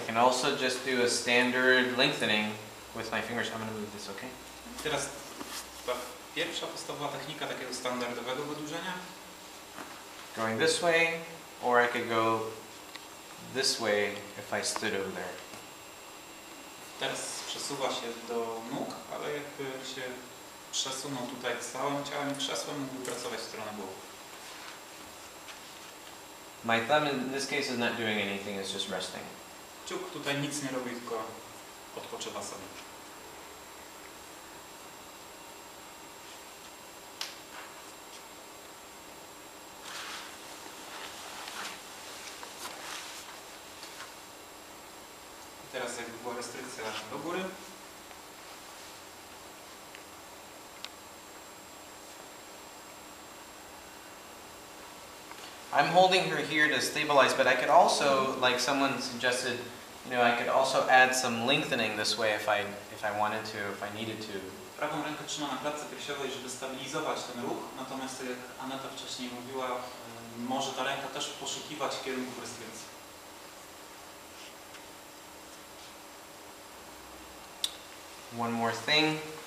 can also just do a standard lengthening with my fingers. I'm going to move this, okay? Teraz pierwsza podstawowa technika takiego standardowego wydłużenia. Going this way, or I could go this way if I stood over there. Teraz przesuwa się do nóg, ale jakby się przesunął tutaj całym ciałem i krzesłem, mógłby pracować w stronę głowy. My thumb in this case is not doing anything, it's just resting. Kciuk tutaj nic nie robi, tylko odpoczywa sobie. Teraz jakby była restrykcja do góry. I'm holding her here to stabilize, but I could also, like someone suggested, I could also add some lengthening this way if I wanted to, if I needed to. Prawą rękę trzyma na klatce piersiowej, żeby stabilizować ten ruch, natomiast jak Aneta wcześniej mówiła, może ta ręka też poszukiwać kierunku restrykcji. One more thing.